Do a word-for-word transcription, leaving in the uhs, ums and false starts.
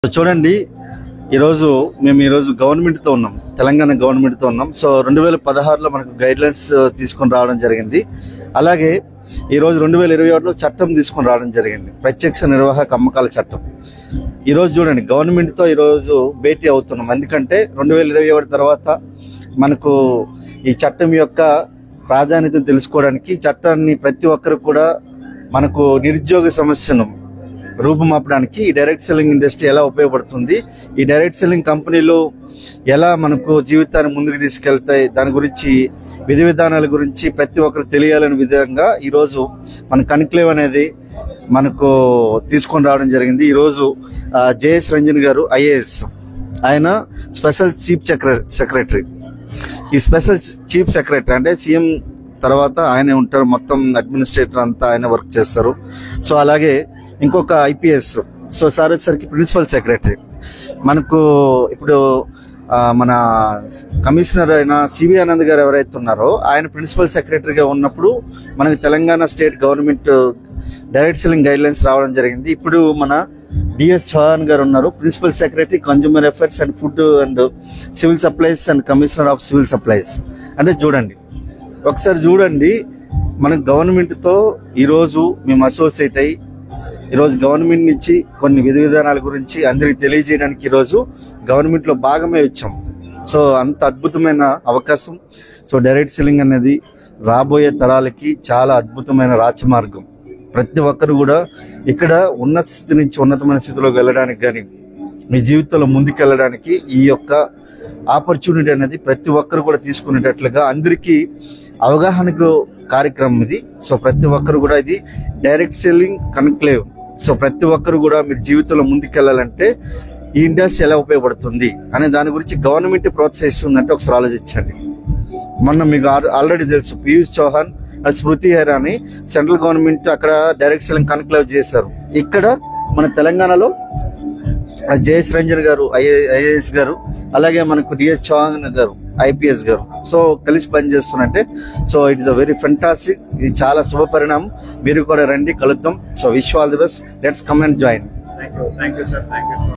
చూడండి, ఈరోజు మేము ఈరోజు గవర్నమెంట్తో ఉన్నాం, తెలంగాణ గవర్నమెంట్తో ఉన్నాం. సో రెండు వేల పదహారులో మనకు గైడ్లైన్స్ తీసుకొని రావడం జరిగింది. అలాగే ఈరోజు రెండు వేల ఇరవై ఒకటిలో చట్టం తీసుకొని రావడం జరిగింది, ప్రత్యక్ష నిర్వాహక అమ్మకాల చట్టం. ఈరోజు చూడండి, గవర్నమెంట్తో ఈరోజు భేటీ అవుతున్నాం. ఎందుకంటే రెండు వేల ఇరవై ఒకటి తర్వాత మనకు ఈ చట్టం యొక్క ప్రాధాన్యత తెలుసుకోవడానికి, చట్టాన్ని ప్రతి ఒక్కరు కూడా మనకు నిరుద్యోగ సమస్యను రూపుమాపడానికి ఈ డైరెక్ట్ సెల్లింగ్ ఇండస్ట్రీ ఎలా ఉపయోగపడుతుంది, ఈ డైరెక్ట్ సెల్లింగ్ కంపెనీలు ఎలా మనకు జీవితాన్ని ముందుకు తీసుకెళ్తాయి, దాని గురించి విధి విధానాల గురించి ప్రతి ఒక్కరు తెలియాలనే విధంగా ఈరోజు మన కన్క్లేవ్ అనేది మనకు తీసుకొని రావడం జరిగింది. ఈరోజు జేఎస్ రంజన్ గారు ఐఏఎస్, ఆయన స్పెషల్ చీఫ్ సెక్రటరీ. ఈ స్పెషల్ చీఫ్ సెక్రటరీ అంటే సీఎం తర్వాత ఆయనే ఉంటారు, మొత్తం అడ్మినిస్ట్రేటర్ అంతా ఆయన వర్క్ చేస్తారు. సో అలాగే ఇంకొక ఐపీఎస్, సో సార్ వచ్చేసరికి ప్రిన్సిపల్ సెక్రటరీ. మనకు ఇప్పుడు మన కమిషనర్ అయిన సివి ఆనంద్ గారు ఎవరైతే ఉన్నారో ఆయన ప్రిన్సిపల్ సెక్రటరీగా ఉన్నప్పుడు మనకి Telangana state government direct selling guidelines రావడం జరిగింది. ఇప్పుడు మన డిఎస్ చౌహాన్ గారు ఉన్నారు, principal secretary consumer affairs and food and civil supplies and commissioner of civil supplies. అంటే చూడండి, ఒకసారి చూడండి, మన గవర్నమెంట్తో ఈరోజు మేము అసోసియేట్ అయ్యి ఈరోజు గవర్నమెంట్ నుంచి కొన్ని విధి విధానాల గురించి అందరికి తెలియజేయడానికి ఈరోజు గవర్నమెంట్లో భాగమే వచ్చాం. సో అంత అద్భుతమైన అవకాశం. సో డైరెక్ట్ సెల్లింగ్ అనేది రాబోయే తరాలకి చాలా అద్భుతమైన రాచమార్గం. ప్రతి ఒక్కరు కూడా ఇక్కడ ఉన్నత స్థితి నుంచి ఉన్నతమైన స్థితిలోకి వెళ్ళడానికి కానీ, మీ జీవితంలో ముందుకెళ్ళడానికి ఈ యొక్క ఆపర్చునిటీ అనేది ప్రతి ఒక్కరు కూడా తీసుకునేటట్లుగా అందరికీ అవగాహనకు కార్యక్రమం ఇది. సో ప్రతి ఒక్కరు కూడా ఇది డైరెక్ట్ సెల్లింగ్ కన్క్లేవ్. సో ప్రతి ఒక్కరు కూడా మీరు జీవితంలో ముందుకెళ్ళాలంటే ఈ ఇండస్ట్రీ ఎలా ఉపయోగపడుతుంది అనే దాని గురించి గవర్నమెంట్ ప్రోత్సహిస్తుందంటే ఒకసారి ఆలోచించండి. మొన్న మీకు ఆల్రెడీ తెలుసు, పీయూష్ చౌహాన్ స్మృతి ఇరానీ సెంట్రల్ గవర్నమెంట్ అక్కడ డైరెక్ట్ సెల్లింగ్ కన్క్లేవ్ చేశారు. ఇక్కడ మన తెలంగాణలో జేఎస్ రంజన్ గారు ఐఏ ఐఏఎస్ గారు, అలాగే మనకు డిఎస్ చౌహాన్ గారు ఐపీఎస్ గారు, సో కలిసి పనిచేస్తున్నట్టే. So it is a very fantastic, ఇది చాలా శుభ పరిణామం. మీరు కూడా రండి, కలుద్దాం. So wish all the best. Let's come and join. Thank you thank you sir thank you